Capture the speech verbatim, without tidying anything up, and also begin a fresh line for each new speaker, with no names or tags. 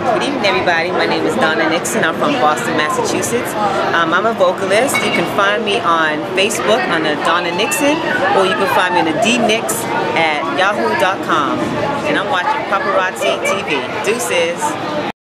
Good evening, everybody. My name is Donna Nixon. I'm from Boston, Massachusetts. Um, I'm a vocalist. You can find me on Facebook under Donna Nixon, or you can find me on the D Nix at yahoo dot com. And I'm watching Paparazzi T V. Deuces.